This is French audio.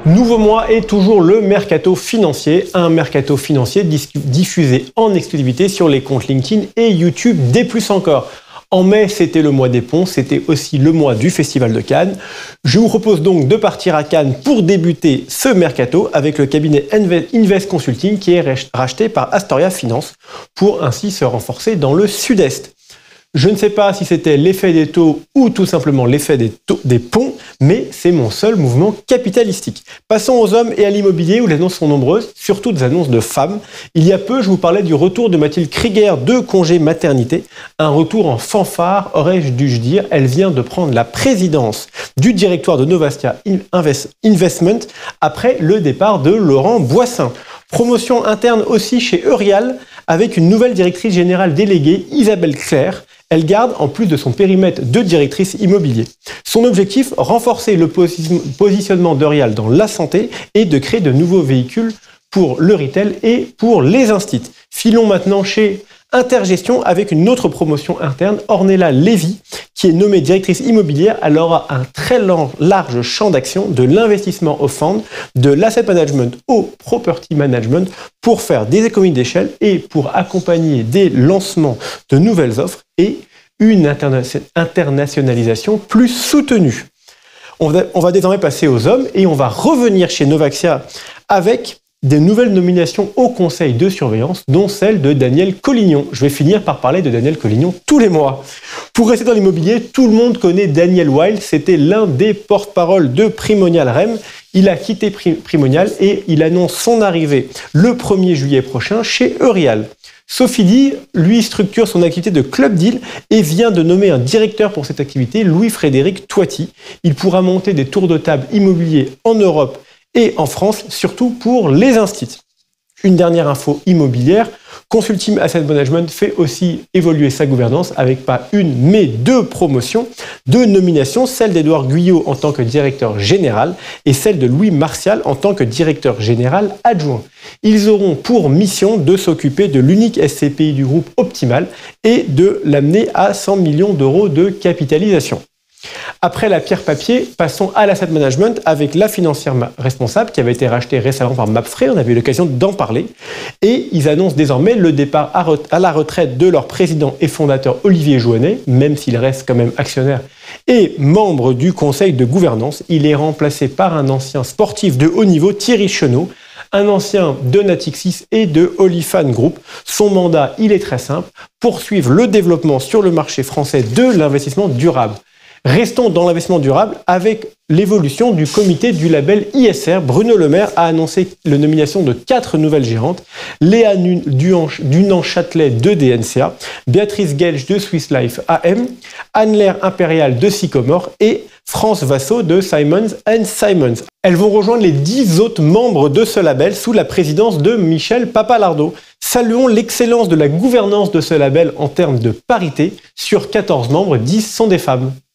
Nouveau mois et toujours le mercato financier, un mercato financier diffusé en exclusivité sur les comptes LinkedIn et YouTube des plus encore. En mai, c'était le mois des ponts, c'était aussi le mois du Festival de Cannes. Je vous propose donc de partir à Cannes pour débuter ce mercato avec le cabinet Invest Consulting qui est racheté par Astoria Finance pour ainsi se renforcer dans le sud-est. Je ne sais pas si c'était l'effet des taux ou tout simplement l'effet des ponts, mais c'est mon seul mouvement capitalistique. Passons aux hommes et à l'immobilier où les annonces sont nombreuses, surtout des annonces de femmes. Il y a peu, je vous parlais du retour de Mathilde Krieger de congé maternité. Un retour en fanfare, aurais-je dû dire. Elle vient de prendre la présidence du directoire de Novastia Investment après le départ de Laurent Boissin. Promotion interne aussi chez Eurial avec une nouvelle directrice générale déléguée, Isabelle Claire. Elle garde en plus de son périmètre de directrice immobilier. Son objectif, renforcer le positionnement d'Eurial dans la santé et de créer de nouveaux véhicules pour le retail et pour les instituts. Filons maintenant chez Intergestion avec une autre promotion interne, Ornella Lévy, qui est nommée directrice immobilière. Elle aura un très large champ d'action de l'investissement au fund, de l'asset management au property management pour faire des économies d'échelle et pour accompagner des lancements de nouvelles offres et une internationalisation plus soutenue. On va désormais passer aux hommes et on va revenir chez Novaxia avec des nouvelles nominations au conseil de surveillance, dont celle de Daniel Collignon. Je vais finir par parler de Daniel Collignon tous les mois. Pour rester dans l'immobilier, tout le monde connaît Daniel Wild. C'était l'un des porte-parole de Primonial REM. Il a quitté Primonial et il annonce son arrivée le 1er juillet prochain chez Eurial. Sophie Lee, lui, structure son activité de Club Deal et vient de nommer un directeur pour cette activité, Louis-Frédéric Toiti. Il pourra monter des tours de table immobiliers en Europe et en France, surtout pour les instituts. Une dernière info immobilière, Consulting Asset Management fait aussi évoluer sa gouvernance avec pas une, mais deux promotions, deux nominations, celle d'Edouard Guyot en tant que directeur général et celle de Louis Martial en tant que directeur général adjoint. Ils auront pour mission de s'occuper de l'unique SCPI du groupe Optimal et de l'amener à 100 millions d'euros de capitalisation. Après la pierre papier, passons à l'asset management avec la financière responsable qui avait été rachetée récemment par Mapfre. On avait eu l'occasion d'en parler. Et ils annoncent désormais le départ à la retraite de leur président et fondateur Olivier Jouannet, même s'il reste quand même actionnaire et membre du conseil de gouvernance. Il est remplacé par un ancien sportif de haut niveau, Thierry Chenot, un ancien de Natixis et de Olifan Group. Son mandat, il est très simple, poursuivre le développement sur le marché français de l'investissement durable. Restons dans l'investissement durable avec l'évolution du comité du label ISR. Bruno Le Maire a annoncé la nomination de 4 nouvelles gérantes. Léa Dunant-Châtelet de DNCA, Béatrice Gelge de Swiss Life AM, Anne-Laire Impérial de Sycomore et France Vassaux de Simons & Simons. Elles vont rejoindre les 10 autres membres de ce label sous la présidence de Michel Papalardo. Saluons l'excellence de la gouvernance de ce label en termes de parité. Sur 14 membres, 10 sont des femmes.